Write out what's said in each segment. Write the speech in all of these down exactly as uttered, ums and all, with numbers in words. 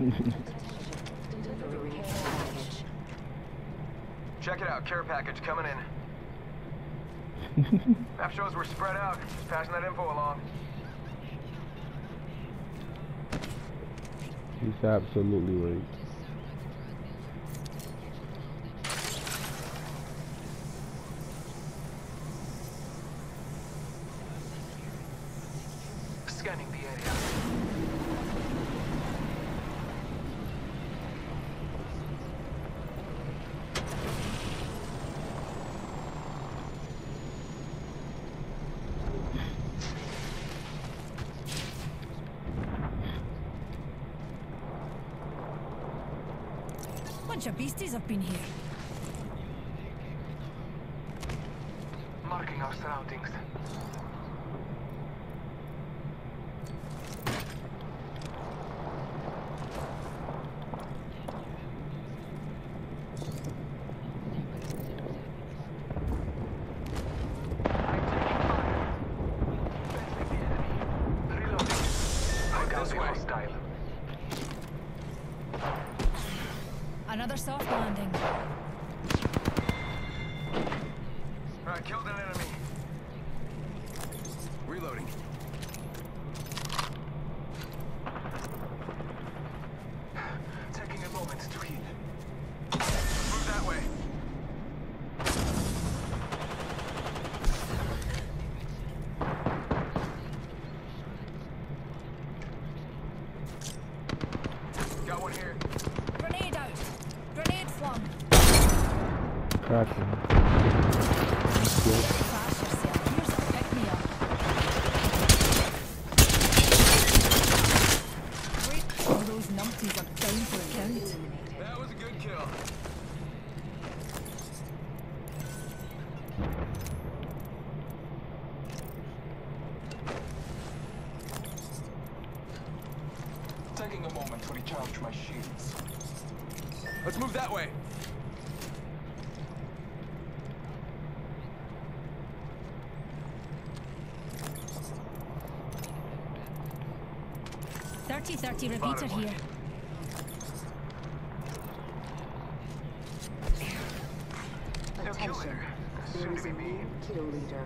Check it out, care package coming in. Map shows we're spread out. Just passing that info along. He's absolutely right. Scanning the area. Bunch of beasties have been here. Marking our surroundings. Another soft landing. Alright, killed an enemy. Reloading. Taking a moment to heal. Move that way. Got one here. Grenade out. Grenade flung. Crack him. Very fast yourself. Here's a pick me up. Wait, all those numpties are down for a count. That was a good kill. Taking a moment to recharge my shields. Let's move that way. thirty thirty repeater here. Attention, there is a new kill leader.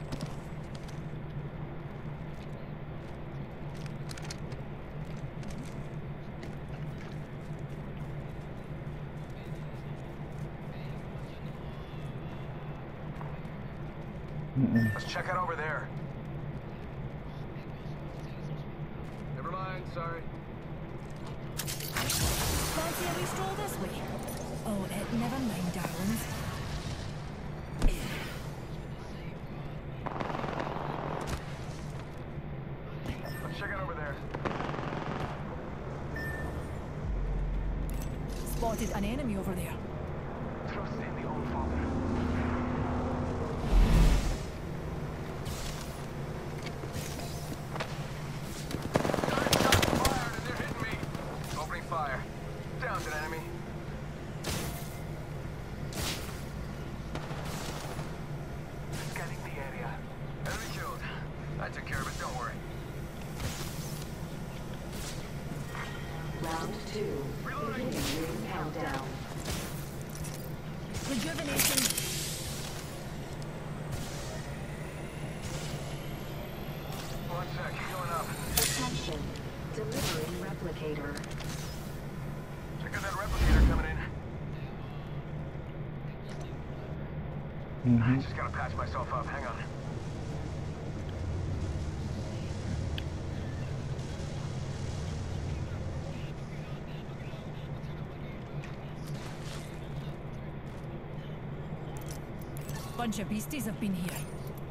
Mm-mm. Let's check out over there. Never mind, sorry. Fancy a wee stroll this way? Oh, it never mind, darlings. Let's check out over there. Spotted an enemy over there. Trust in the old father. Fire. Down's an enemy. Scanning the area. Enemy killed. I took care of it, don't worry. Round two. Reloading. Beginning countdown. Rejuvenation. One sec, healing up. Attention, delivering replicator. Check out that replicator coming in. Mm-hmm. I just gotta patch myself up, hang on. Bunch of beasties have been here.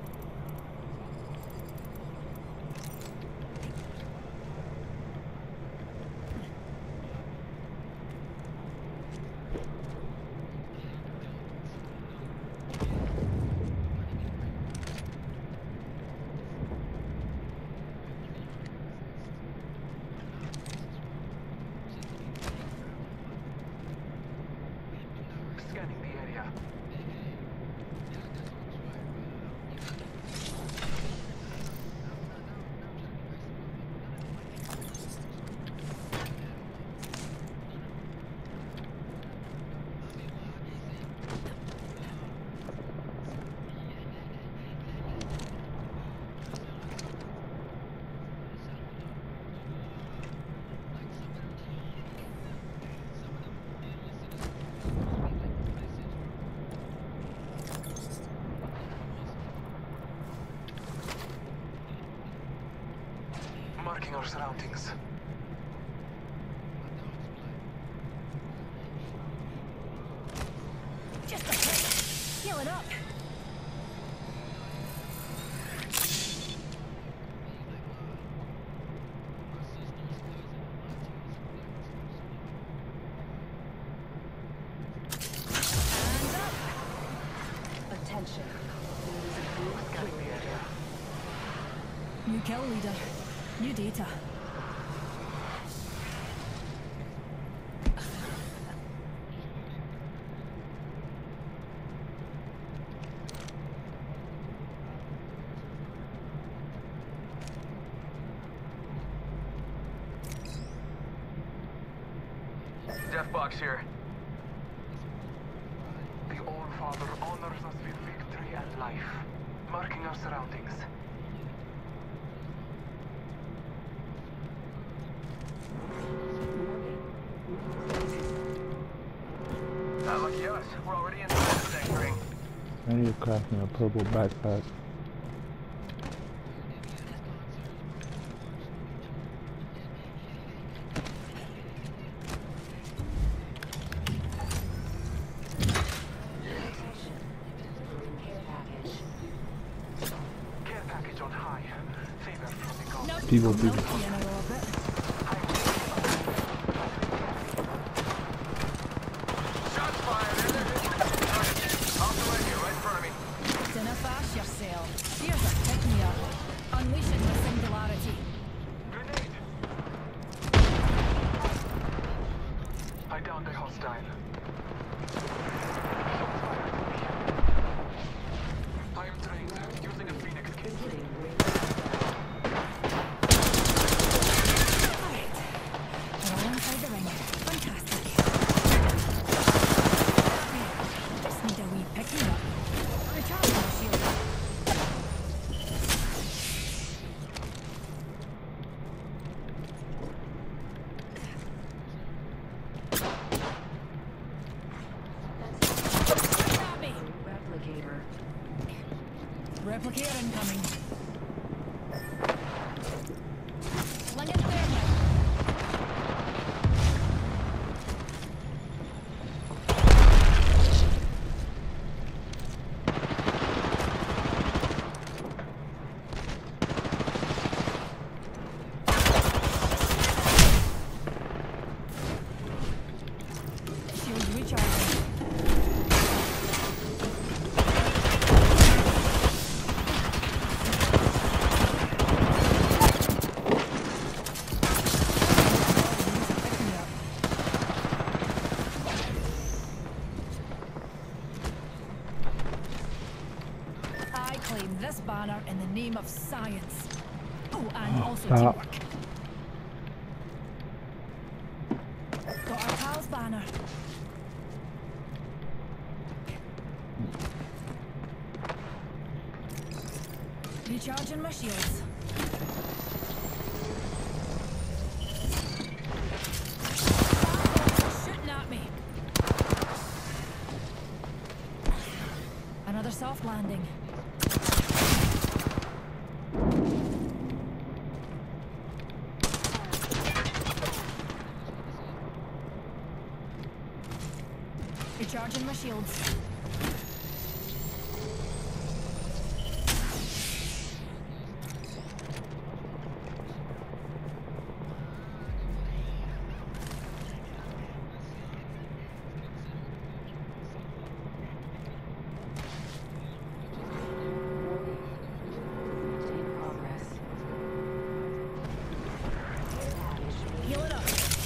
Scanning the area. Marking our surroundings. Just a hit. Heal it up. And up. Attention. Scanning the area. New kill leader. New data. Death box here. The All-Father honors us with victory and life. Marking our surroundings. Not lucky us. We're already inside the next ring. I need to craft me a purple backpack. Care package on high. Favor from the gods. No, People, people. milky in a little bit. Shots fired. Off the way here, right in front of me. Dinna fash yourself. Here's a pick-me-up. Unleashing the singularity. Grenade! I downed a hostile. I am trained using a Phoenix kit. Alright. We're all inside the ring. Fantastic. Just need a wee pick-me-up. Recharge my shield. Grab me. Replicator. Replicator incoming. Sling it there now. Shield recharging. I claim this banner in the name of science. Oh, and also stop. teamwork. Got our pals banner. Recharging my shields. Shooting at me. Another soft landing. Recharging my shields. In progress. Heal it up.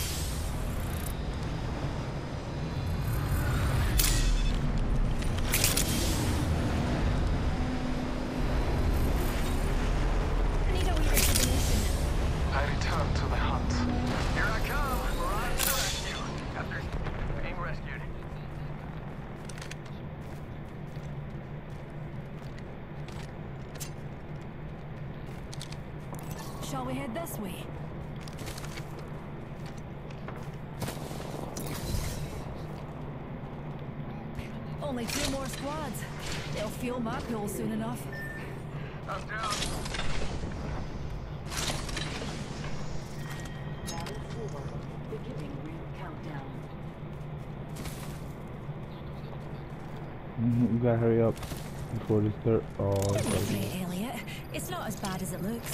Need a wee rejuvenation. I return to the hunt. Here I come. We're on to the rescue. After being rescued. Shall we head this way? Only two more squads. They'll feel my pull soon enough. I'm down. Mhm, you gotta hurry up before this dirt. Oh, it's Wait, like, Elliot. It's not as bad as it looks.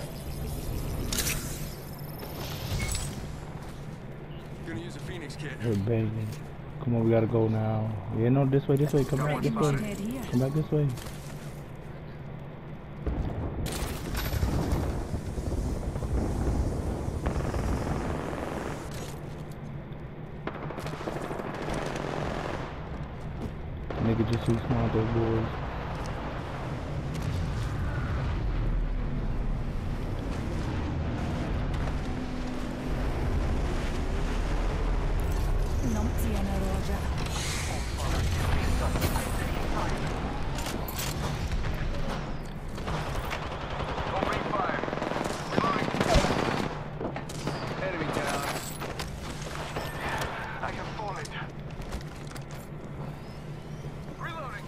Gonna use a Phoenix kit. they're banging. Come on, we gotta go now. Yeah, no, this way, this way. Come back this way. Dead here. Come back this way. Nigga just too smart, those boys. Numpty in a Roger. Opening fire. Reloading. Enemy down. I have fallen. Reloading.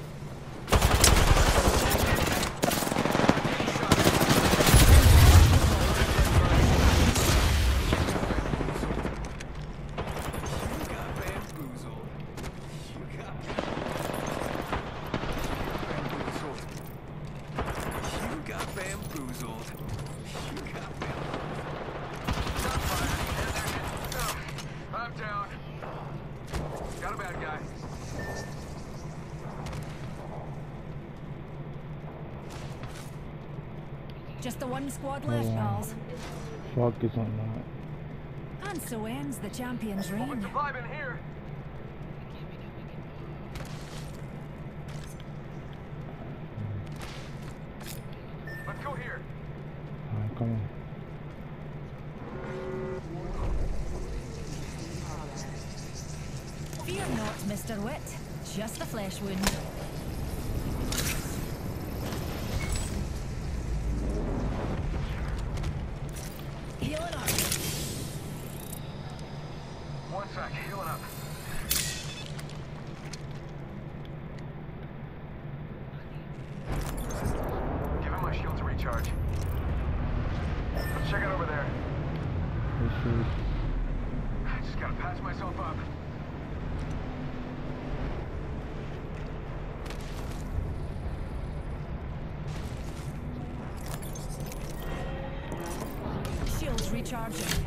I'm down. Got a bad guy. Just the one squad left, Oh. pals. Fuck is on that. And so ends the champion's Open reign. supply bin here. Let's go here. Alright, come on. Fear not, Mister Wit. Just a flesh wound. Healing up. One sec, healing up. Give him my shield to recharge. Let's check it over there. This is I just gotta patch myself up. Shields recharging.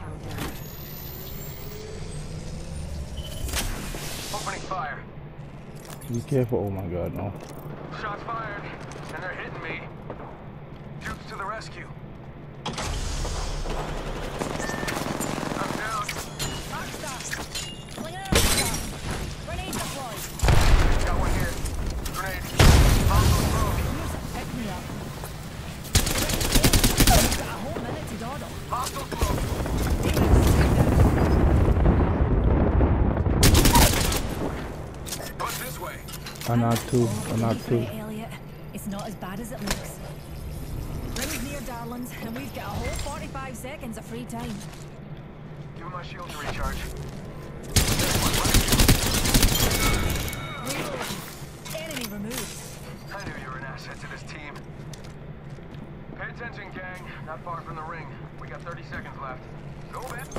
Opening fire. be careful. Oh my god, no. Shots fired, and they're hitting me. Troops to the rescue. I'm down. Fling it out. Grenade deployed. Got one here. Grenade. Hostile smoke. Pick me up. Got a whole minute to dawdle. Hostile smoke. What's this way? I'm not two. I'm not two. Elliot. It's not as bad as it looks. Ring's near, darlings, and we've got a whole forty-five seconds of free time. Give him my shield to recharge. Reload. Enemy removed. I knew you were an asset to this team. Pay attention, gang. Not far from the ring. We got thirty seconds left. Go, man.